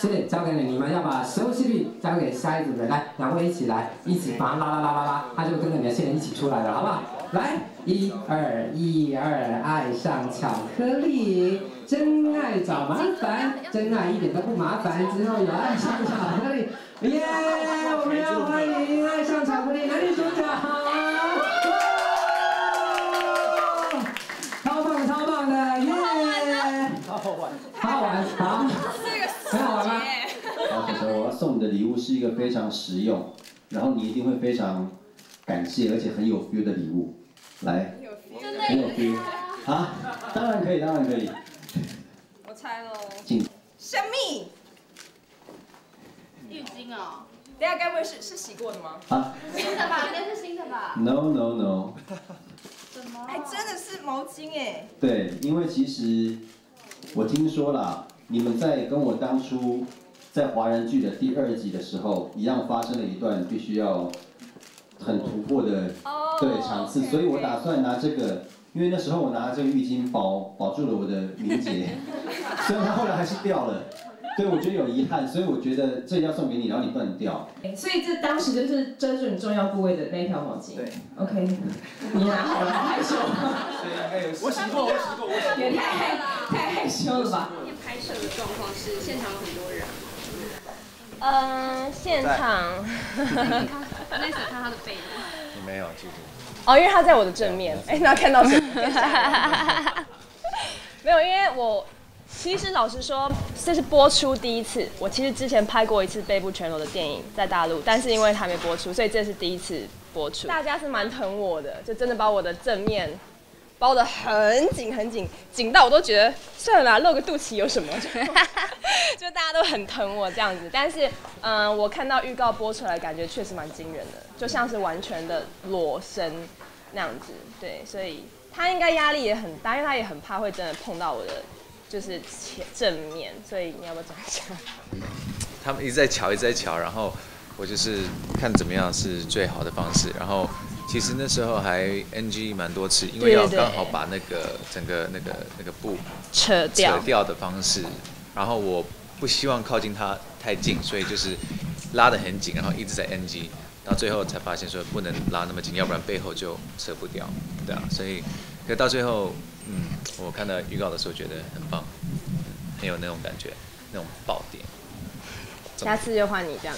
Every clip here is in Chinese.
谢谢，交给你们要把收视率交给下一组人，来，两位一起来，一起把它拉，他就跟着你的线人一起出来了，好不好？来，1、2，爱上巧克力，真爱找麻烦，真爱一点都不麻烦，之后有爱上巧克力，耶！我们要欢迎爱上巧克力男女主角，超棒的，耶！好好玩，好，很好玩吗？ 好，小我要送你的礼物是一个非常实用，然后你一定会非常感谢，而且很有 feel 的礼物。来，很有 feel 啊！当然可以， 我猜喽。 香蜜。 浴巾哦。 等下该不会是洗过的吗？ 啊。 新的吧，应该是新的吧。 No。 什么？ 还真的是毛巾哎。 对，因为其实我听说啦，你们在跟我当初在华人剧的第2集的时候，一样发生了一段必须要很突破的对场次，所以我打算拿这个，因为那时候我拿这个浴巾保住了我的名节，虽然它后来还是掉了，对我觉得有遗憾，所以我觉得这要送给你，然后你不能掉。 所以这当时就是遮住你重要部位的那一条毛巾。对 ，OK， 你拿好了，好害羞。 所以应该有。我洗过。 也太害羞了吧？ 拍摄的状况是现场有很多人。 现场。 那时候看他的背影。 你没有，其实。 哦，因为他在我的正面，那看到什么？ 没有，因为我其实老实说，这是播出第一次。我其实之前拍过一次背部全裸的电影在大陆，但是因为还没播出，所以这是第一次播出。大家是蛮疼我的，就真的把我的正面包得很紧，紧到我都觉得算了啦，露个肚脐有什么？就大家都很疼我这样子。但是，我看到预告播出来，感觉确实蛮惊人的，就像是完全的裸身那样子。对，所以他应该压力也很大，因为他也很怕会真的碰到我的就是正面。所以你要不要讲一下？ 他们一直在瞧，然后我就是看怎么样是最好的方式，然后。其实那时候还 NG 蛮多次，因为要刚好把那个整个那个布扯掉的方式，然后我不希望靠近它太近，所以就是拉得很紧，然后一直在 NG， 到最后才发现说不能拉那么紧，要不然背后就扯不掉，对啊，所以可到最后，我看到预告的时候觉得很棒，很有那种感觉，那种爆点。 下次就换你这样子。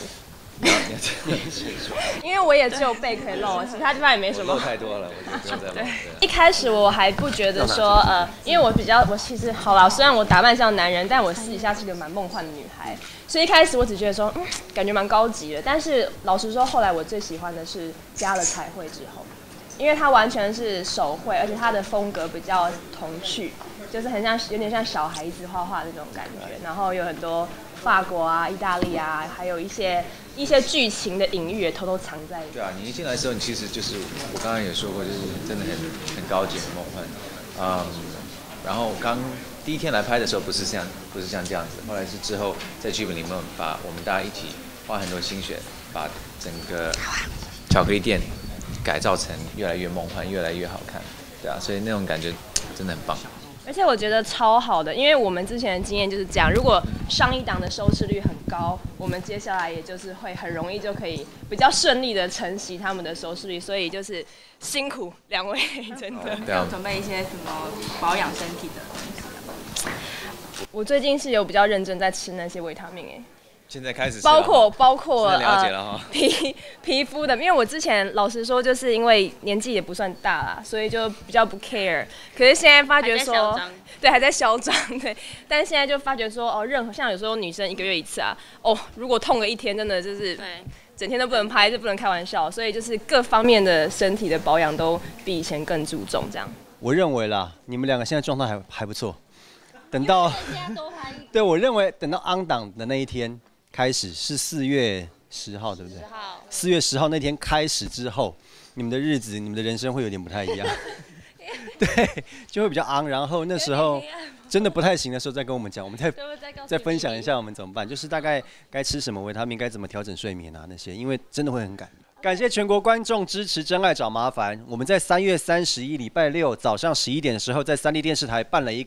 因为我也只有背可以露，其他地方也没什么。 露太多了，我觉得不用再露。 一开始我还不觉得说，因为我其实好啦，虽然我打扮像男人，但我私底下是个蛮梦幻的女孩，所以一开始我只觉得说，感觉蛮高级的。但是老实说，后来我最喜欢的是加了彩绘之后，因为它完全是手绘，而且它的风格比较童趣，就是有点像小孩子画画的那种感觉，然后有很多法国啊、意大利啊，还有一些剧情的隐喻也偷偷藏在里面。 对啊，你一进来的时候，你其实就是我刚刚也说过，就是真的很高级、很梦幻。然后第一天来拍的时候不是像这样子，后来是之后在剧本里面把我们大家一起花很多心血，把整个巧克力店改造成越来越梦幻、越来越好看。对啊，所以那种感觉真的很棒。 而且我觉得超好的，因为我们之前的经验就是这样，如果上一档的收视率很高，我们接下来也就是会很容易就可以比较顺利的承袭他们的收视率，所以就是辛苦两位，真的。 有准备一些什么保养身体的东西？ 我最近是有比较认真在吃那些维他命现在开始包括了解了皮肤的，因为我之前老实说，就是因为年纪也不算大啦，所以就比较不 care。可是现在发觉说，对，还在嚣张，对。但是现在就发觉说，像有时候女生1个月1次啊，如果痛个1天，真的就是整天都不能拍，就不能开玩笑。所以就是各方面的身体的保养都比以前更注重，这样。 我认为啦，你们两个现在状态还不错。等到对，我认为等到on档的那一天。开始是4月10号，对不对？4月10号那天开始之后，你们的日子、你们的人生会有点不太一样，对，就会比较昂。然后那时候真的不太行的时候，再跟我们讲，我们再分享一下我们怎么办，就是大概该吃什么维他命，该怎么调整睡眠啊那些，因为真的会很赶。感谢全国观众支持真爱找麻烦。我们在3月31礼拜6早上11点的时候，在3立电视台办了一个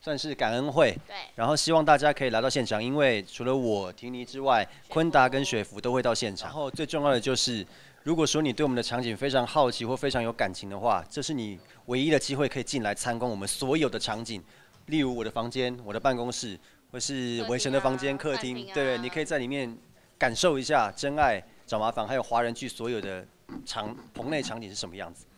算是感恩会。 对。 然后希望大家可以来到现场，因为除了我、婷妮之外，坤达跟雪芙都会到现场。然后最重要的就是，如果说你对我们的场景非常好奇或非常有感情的话，这是你唯一的机会可以进来参观我们所有的场景，例如我的房间、我的办公室，或是维贤的房间、客厅，对，你可以在里面感受一下真爱找麻烦，还有华人剧所有的棚内场景是什么样子。